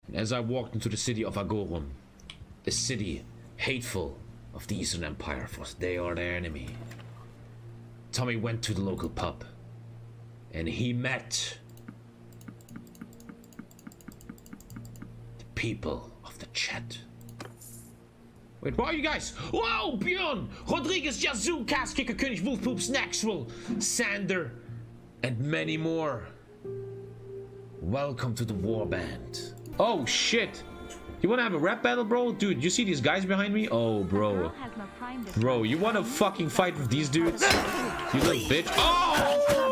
As I walked into the city of Agorum, a city hateful of the Eastern Empire, for they are their enemy, Tommy went to the local pub, and he met the people of the chat. Wait, where are you guys? Whoa, Björn, Rodriguez, Yazoo, Cast Kicker, König, Wolfpoop, Snackswell, Sander, and many more. Welcome to the Warband. Oh shit! You wanna have a rap battle, bro? Dude, you see these guys behind me? Oh, bro. Bro, you wanna fucking fight with these dudes? You little bitch. Oh!